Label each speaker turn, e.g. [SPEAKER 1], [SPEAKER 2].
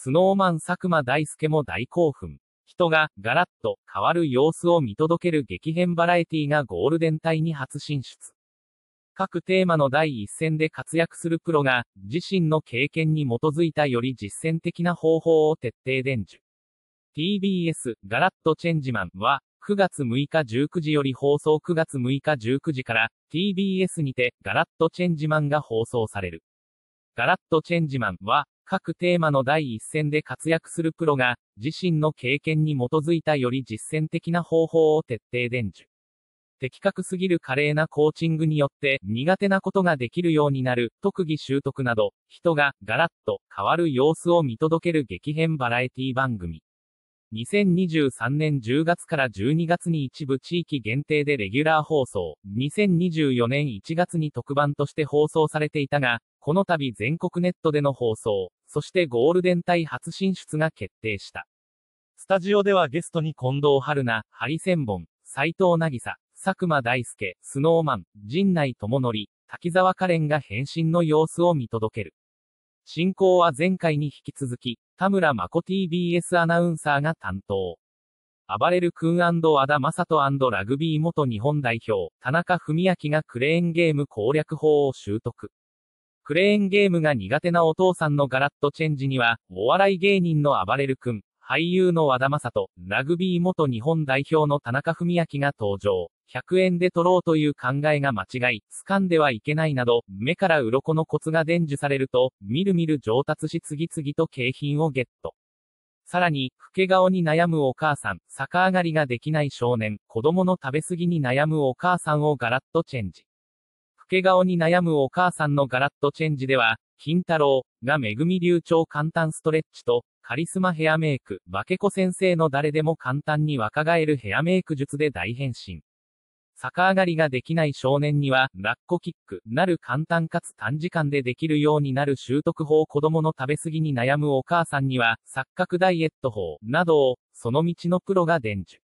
[SPEAKER 1] スノーマン佐久間大介も大興奮。人がガラッと変わる様子を見届ける激変バラエティがゴールデン帯に初進出。各テーマの第一線で活躍するプロが、自身の経験に基づいたより実践的な方法を徹底伝授。TBS ガラッとチェンジマンは、9月6日19時より放送。9月6日19時から TBS にてガラッとチェンジマンが放送される。ガラッとチェンジマンは、各テーマの第一線で活躍するプロが、自身の経験に基づいたより実践的な方法を徹底伝授。的確すぎる華麗なコーチングによって苦手なことができるようになる特技習得など、人がガラッと変わる様子を見届ける激変バラエティ番組。2023年10月から12月に一部地域限定でレギュラー放送、2024年1月に特番として放送されていたが、この度全国ネットでの放送、そしてゴールデン帯初進出が決定した。スタジオではゲストに近藤春菜、ハリセンボン、斉藤渚、佐久間大介、スノーマン、陣内智則、滝沢カレンが変身の様子を見届ける。進行は前回に引き続き、田村真子 TBS アナウンサーが担当。暴れる君&和田正人&ラグビー元日本代表、田中文明がクレーンゲーム攻略法を習得。クレーンゲームが苦手なお父さんのガラッとチェンジには、お笑い芸人の暴れる君、俳優の和田正人、ラグビー元日本代表の田中文明が登場。100円で取ろうという考えが間違い、掴んではいけないなど、目から鱗のコツが伝授されると、みるみる上達し次々と景品をゲット。さらに、老け顔に悩むお母さん、逆上がりができない少年、子供の食べ過ぎに悩むお母さんをガラッとチェンジ。老け顔に悩むお母さんのガラッとチェンジでは、金太郎がめぐみ流超簡単ストレッチと、カリスマヘアメイク、バケコ先生の誰でも簡単に若返るヘアメイク術で大変身。逆上がりができない少年には、ラッコキック、なる簡単かつ短時間でできるようになる習得法。子供の食べ過ぎに悩むお母さんには、錯覚ダイエット法、などを、その道のプロが伝授。